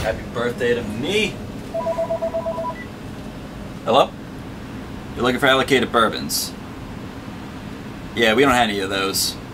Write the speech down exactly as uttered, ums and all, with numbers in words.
Happy birthday to me. Hello? You're looking for allocated bourbons? Yeah, we don't have any of those.